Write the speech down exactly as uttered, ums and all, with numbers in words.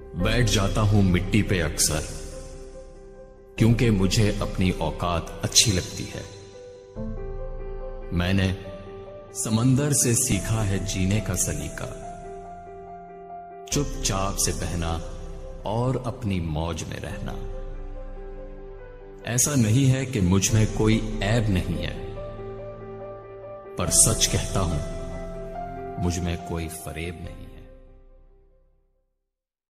बैठ जाता हूं मिट्टी पे अक्सर, क्योंकि मुझे अपनी औकात अच्छी लगती है। मैंने समंदर से सीखा है जीने का सलीका, चुपचाप से बहना और अपनी मौज में रहना। ऐसा नहीं है कि मुझ में कोई ऐब नहीं है, पर सच कहता हूं मुझ में कोई फरेब नहीं।